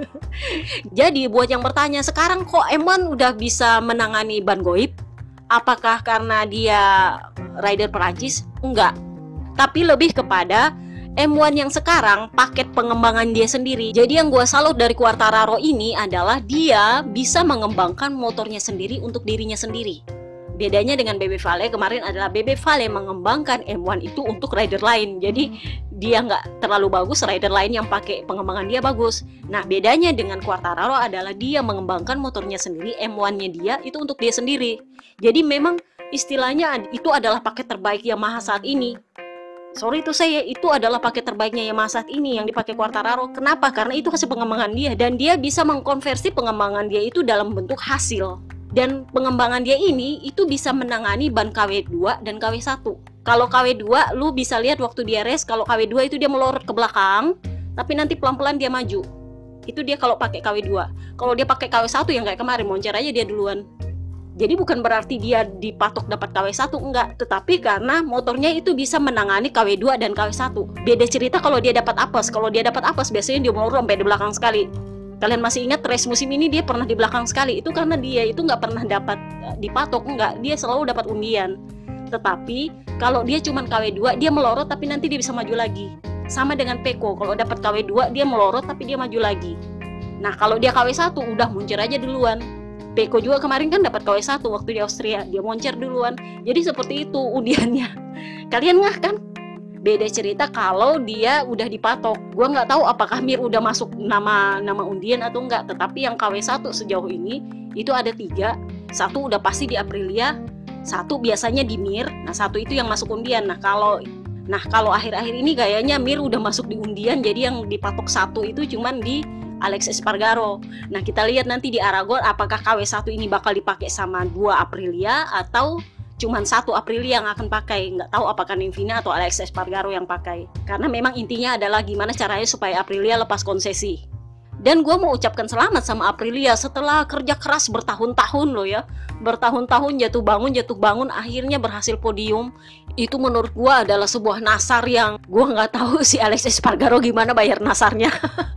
Jadi buat yang bertanya, sekarang kok M satu udah bisa menangani ban goib? Apakah karena dia rider Perancis? Enggak. Tapi lebih kepada M satu yang sekarang paket pengembangan dia sendiri. Jadi yang gue salut dari Quartararo ini adalah dia bisa mengembangkan motornya sendiri untuk dirinya sendiri. Bedanya dengan B B Vale kemarin adalah B B Vale mengembangkan M satu itu untuk rider lain. Jadi dia nggak terlalu bagus, rider lain yang pakai pengembangan dia bagus. Nah, bedanya dengan Quartararo adalah dia mengembangkan motornya sendiri, M satu-nya dia itu untuk dia sendiri. Jadi memang istilahnya itu adalah paket terbaik Yamaha saat ini. Sorry itu saya, itu adalah paket terbaiknya Yamaha saat ini yang dipakai Quartararo. Kenapa? Karena itu hasil pengembangan dia dan dia bisa mengkonversi pengembangan dia itu dalam bentuk hasil. Dan pengembangan dia ini itu bisa menangani ban K W dua dan K W satu. Kalau K W dua lu bisa lihat waktu dia race, kalau K W dua itu dia melorot ke belakang, tapi nanti pelan-pelan dia maju. Itu dia kalau pakai K W dua. Kalau dia pakai K W satu yang kayak kemarin, moncer aja dia duluan. Jadi bukan berarti dia dipatok dapat K W satu, enggak, tetapi karena motornya itu bisa menangani K W dua dan K W satu. Beda cerita kalau dia dapat apes. Kalau dia dapat apes biasanya dia melorot sampai di belakang sekali. Kalian masih ingat race musim ini dia pernah di belakang sekali. Itu karena dia itu nggak pernah dapat dipatok, enggak, dia selalu dapat undian. Tetapi kalau dia cuma K W dua, dia melorot tapi nanti dia bisa maju lagi. Sama dengan Pecco, kalau dapat K W dua dia melorot tapi dia maju lagi. Nah, kalau dia K W satu udah muncul aja duluan. Pecco juga kemarin kan dapat K W satu waktu di Austria, dia moncer duluan. Jadi seperti itu undiannya. Kalian ngah kan? Beda cerita kalau dia udah dipatok. Gua nggak tahu apakah Mir udah masuk nama nama undian atau enggak. Tetapi yang K W satu sejauh ini itu ada tiga. Satu udah pasti di Aprilia, satu biasanya di Mir. Nah, satu itu yang masuk undian. Nah, kalau nah kalau akhir-akhir ini kayaknya Mir udah masuk di undian. Jadi yang dipatok satu itu cuman di Alex Espargaro. Nah, kita lihat nanti di Aragon apakah K W satu ini bakal dipakai sama dua Aprilia atau cuman satu Aprilia yang akan pakai. Nggak tahu apakah Nemvina atau Alex Espargaro yang pakai. Karena memang intinya adalah gimana caranya supaya Aprilia lepas konsesi. Dan gue mau ucapkan selamat sama Aprilia setelah kerja keras bertahun-tahun loh ya. Bertahun-tahun jatuh bangun, jatuh bangun, akhirnya berhasil podium. Itu menurut gue adalah sebuah nasar yang gue nggak tahu si Alex Espargaro gimana bayar nasarnya.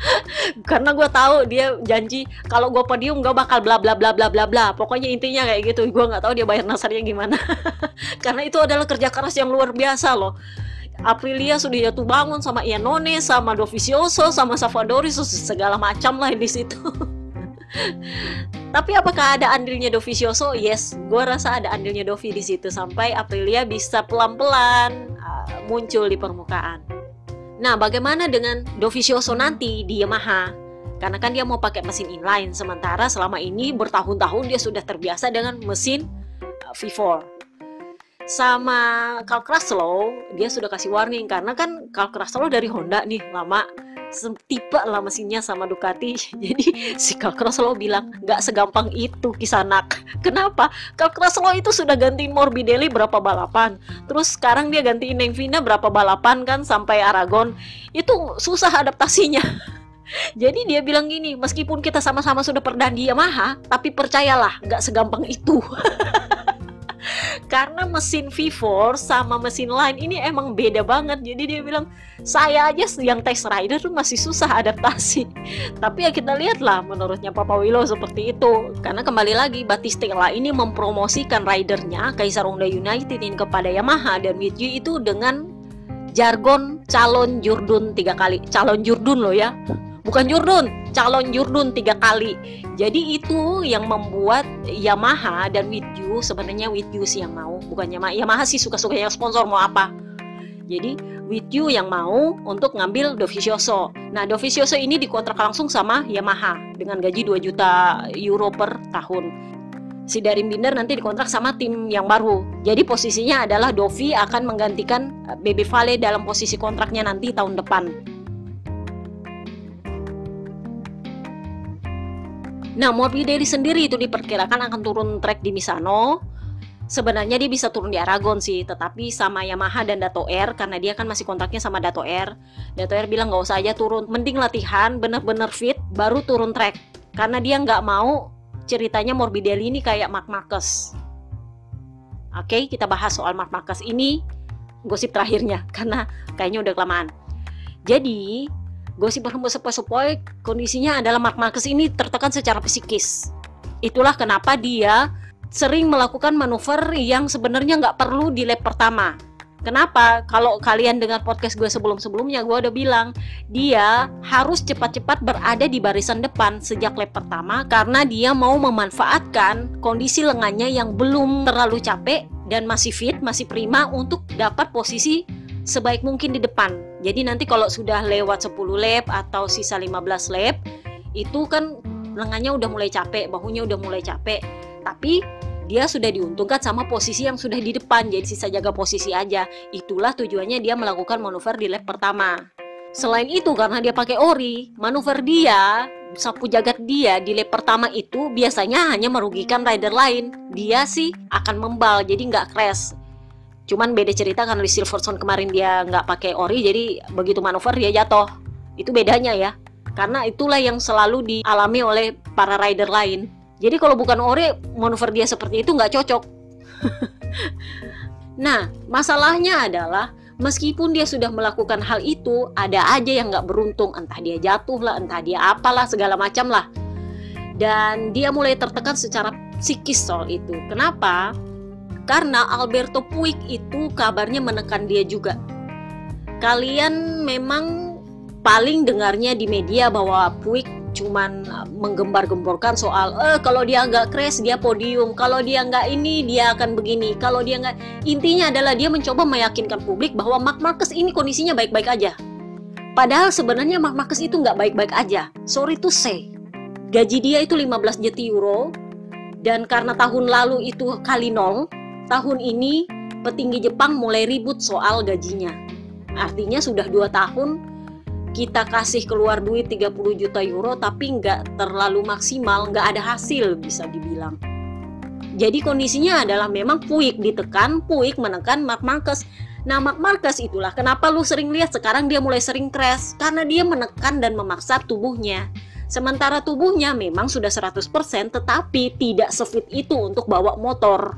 Karena gue tahu dia janji kalau gue podium gue bakal bla bla bla bla bla bla. Pokoknya intinya kayak gitu. Gue nggak tahu dia bayar nasarnya gimana. Karena itu adalah kerja keras yang luar biasa loh. Aprilia sudah jatuh bangun sama Iannone, sama Dovizioso, sama Savadori, segala macam lah di situ. Tapi apakah ada andilnya Dovizioso? Yes, gue rasa ada andilnya Dovi di situ sampai Aprilia bisa pelan-pelan uh, muncul di permukaan. Nah, bagaimana dengan Dovizioso nanti di Yamaha? Karena kan dia mau pakai mesin inline, sementara selama ini bertahun-tahun dia sudah terbiasa dengan mesin uh, V empat. Sama Cal Crutchlow dia sudah kasih warning karena kan Cal Crutchlow dari Honda nih lama setipe lah mesinnya sama Ducati. Jadi si Cal Crutchlow bilang nggak segampang itu Kisanak. Kenapa? Cal Crutchlow itu sudah gantiin Morbidelli berapa balapan, terus sekarang dia gantiin Nemvina berapa balapan kan sampai Aragon. Itu susah adaptasinya. Jadi dia bilang gini, meskipun kita sama-sama sudah pernah di Yamaha, tapi percayalah nggak segampang itu. Karena mesin V empat sama mesin lain ini emang beda banget. Jadi dia bilang, saya aja yang test rider tuh masih susah adaptasi. Tapi ya kita lihatlah menurutnya Papa Willow seperti itu. Karena kembali lagi Battistella ini mempromosikan ridernya Kaisar Honda United ini kepada Yamaha dan Wittju itu dengan jargon calon jurdun tiga kali. Calon jurdun loh ya, bukan jurdun, calon jurdun tiga kali. Jadi itu yang membuat Yamaha dan Wittju, sebenarnya Wittju sih yang mau, bukan Yamaha. Yamaha sih suka-sukanya sponsor mau apa. Jadi Wittju yang mau untuk ngambil Dovizioso. Nah, Dovizioso ini dikontrak langsung sama Yamaha dengan gaji dua juta euro per tahun. Si Darin Binder nanti dikontrak sama tim yang baru. Jadi posisinya adalah Dovi akan menggantikan Bebe Vale dalam posisi kontraknya nanti tahun depan. Nah, Morbidelli sendiri itu diperkirakan akan turun trek di Misano. Sebenarnya dia bisa turun di Aragon sih, tetapi sama Yamaha dan Dato R, karena dia kan masih kontraknya sama Dato R. Dato R bilang nggak usah aja turun, mending latihan bener-bener fit baru turun trek, karena dia nggak mau ceritanya Morbidelli ini kayak Marc Marquez. Oke, kita bahas soal Marc Marquez ini gosip terakhirnya karena kayaknya udah kelamaan. Jadi gosip sepoi-sepoi kondisinya adalah Marc Marquez ini tertekan secara psikis. Itulah kenapa dia sering melakukan manuver yang sebenarnya nggak perlu di lap pertama. Kenapa? Kalau kalian dengar podcast gue sebelum-sebelumnya, gue udah bilang dia harus cepat-cepat berada di barisan depan sejak lap pertama karena dia mau memanfaatkan kondisi lengannya yang belum terlalu capek dan masih fit, masih prima untuk dapat posisi sebaik mungkin di depan. Jadi nanti kalau sudah lewat sepuluh lap atau sisa lima belas lap, itu kan lengannya udah mulai capek, bahunya udah mulai capek, tapi dia sudah diuntungkan sama posisi yang sudah di depan, jadi sisa jaga posisi aja. Itulah tujuannya dia melakukan manuver di lap pertama. Selain itu, karena dia pakai ori, manuver dia, sapu jagat dia di lap pertama itu biasanya hanya merugikan rider lain. Dia sih akan membal, jadi nggak crash. Cuman beda cerita karena di Silverstone kemarin dia nggak pakai ori, jadi begitu manuver dia jatuh. Itu bedanya ya, karena itulah yang selalu dialami oleh para rider lain. Jadi kalau bukan ori, manuver dia seperti itu nggak cocok. Nah, masalahnya adalah meskipun dia sudah melakukan hal itu, ada aja yang nggak beruntung. Entah dia jatuh lah, entah dia apalah, segala macam lah. Dan dia mulai tertekan secara psikis soal itu. Kenapa? Karena Alberto Puig itu kabarnya menekan dia juga. Kalian memang paling dengarnya di media bahwa Puig cuman menggembar-gemborkan soal eh kalau dia nggak crash dia podium, kalau dia nggak ini dia akan begini, kalau dia nggak, intinya adalah dia mencoba meyakinkan publik bahwa Marc Marquez ini kondisinya baik-baik aja. Padahal sebenarnya Marc Marquez itu nggak baik-baik aja. Sorry to say, gaji dia itu lima belas juta euro, dan karena tahun lalu itu kali nol, tahun ini petinggi Jepang mulai ribut soal gajinya. Artinya sudah dua tahun kita kasih keluar duit tiga puluh juta euro tapi nggak terlalu maksimal, nggak ada hasil bisa dibilang. Jadi kondisinya adalah memang Puig ditekan, Puig menekan Marc Marquez. Nah, Marc Marquez itulah kenapa lu sering lihat sekarang dia mulai sering crash, karena dia menekan dan memaksa tubuhnya. Sementara tubuhnya memang sudah seratus persen tetapi tidak sefit itu untuk bawa motor.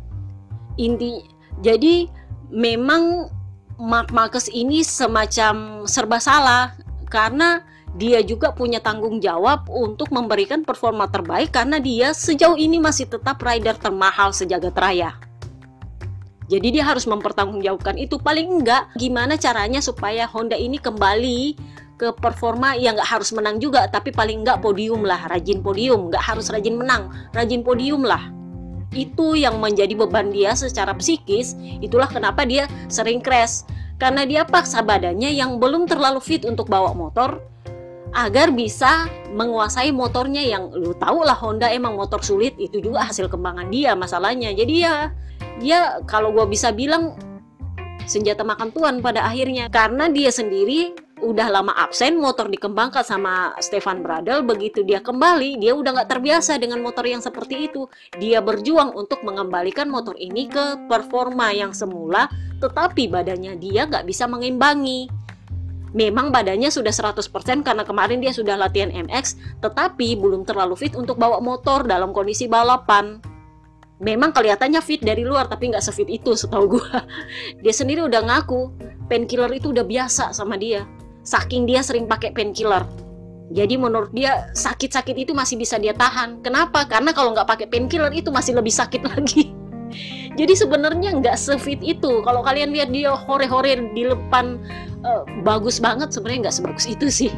Inti jadi memang Marc Marquez ini semacam serba salah karena dia juga punya tanggung jawab untuk memberikan performa terbaik karena dia sejauh ini masih tetap rider termahal sejagat raya. Jadi dia harus mempertanggungjawabkan itu. Paling enggak gimana caranya supaya Honda ini kembali ke performa yang nggak harus menang juga, tapi paling enggak podium lah, rajin podium, nggak harus rajin menang, rajin podium lah. Itu yang menjadi beban dia secara psikis. Itulah kenapa dia sering crash, karena dia paksa badannya yang belum terlalu fit untuk bawa motor agar bisa menguasai motornya yang lu tahu lah Honda emang motor sulit. Itu juga hasil kembangan dia masalahnya. Jadi ya dia kalau gua bisa bilang senjata makan tuan pada akhirnya, karena dia sendiri udah lama absen, motor dikembangkan sama Stefan Bradl. Begitu dia kembali, dia udah nggak terbiasa dengan motor yang seperti itu. Dia berjuang untuk mengembalikan motor ini ke performa yang semula, tetapi badannya dia nggak bisa mengimbangi. Memang badannya sudah seratus persen karena kemarin dia sudah latihan M X, tetapi belum terlalu fit untuk bawa motor dalam kondisi balapan. memang kelihatannya fit dari luar, tapi nggak sefit itu setahu gue. Dia sendiri udah ngaku painkiller itu udah biasa sama dia, saking dia sering pakai painkiller. Jadi menurut dia sakit-sakit itu masih bisa dia tahan. Kenapa? Karena kalau nggak pakai painkiller itu masih lebih sakit lagi. Jadi sebenarnya nggak sefit itu. Kalau kalian lihat dia hore-hore di depan uh, bagus banget, sebenarnya nggak sebagus itu sih.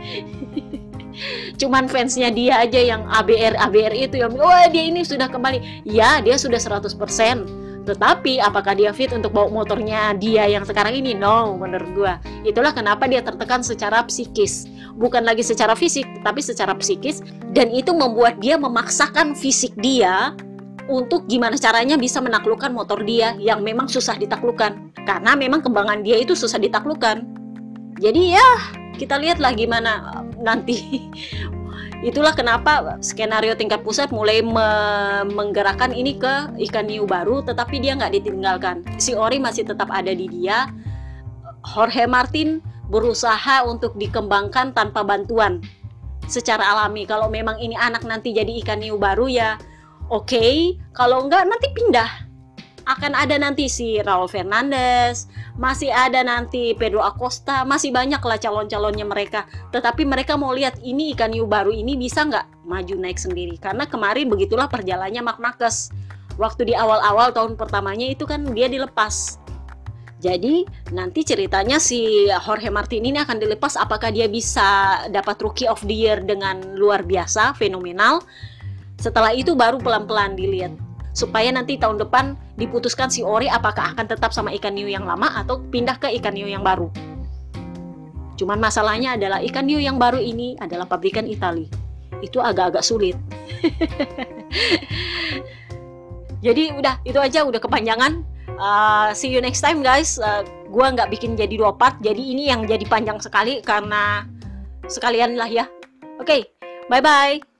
Cuman fansnya dia aja yang A B R A B R itu yang wah dia ini sudah kembali. Ya, dia sudah seratus persen. Tetapi apakah dia fit untuk bawa motornya dia yang sekarang ini? No, menurut gua. Itulah kenapa dia tertekan secara psikis. Bukan lagi secara fisik, tapi secara psikis. Dan itu membuat dia memaksakan fisik dia untuk gimana caranya bisa menaklukkan motor dia yang memang susah ditaklukkan. Karena memang kembangan dia itu susah ditaklukkan. Jadi ya, kita lihatlah gimana nanti. Itulah kenapa skenario tingkat pusat mulai me- menggerakkan ini ke ikan hiu baru, tetapi dia nggak ditinggalkan. Si Ori masih tetap ada di dia. Jorge Martin berusaha untuk dikembangkan tanpa bantuan secara alami. Kalau memang ini anak nanti jadi ikan hiu baru ya oke, okay. Kalau enggak nanti pindah. Akan ada nanti si Raul Fernandez, masih ada nanti Pedro Acosta, masih banyak lah calon-calonnya mereka. Tetapi mereka mau lihat ini ikan hiu baru ini bisa nggak maju naik sendiri. Karena kemarin begitulah perjalanannya Marc Marquez. Waktu di awal-awal tahun pertamanya itu kan dia dilepas. Jadi nanti ceritanya si Jorge Martin ini akan dilepas, apakah dia bisa dapat Rookie of the Year dengan luar biasa, fenomenal. Setelah itu baru pelan-pelan dilihat. Supaya nanti tahun depan diputuskan si Ori apakah akan tetap sama ikan hiu yang lama atau pindah ke ikan hiu yang baru. Cuman masalahnya adalah ikan hiu yang baru ini adalah pabrikan Itali. Itu agak-agak sulit. Jadi udah, itu aja, udah kepanjangan. Uh, see you next time guys. Uh, gua nggak bikin jadi dua part, jadi ini yang jadi panjang sekali karena sekalian lah ya. Oke, okay, bye-bye.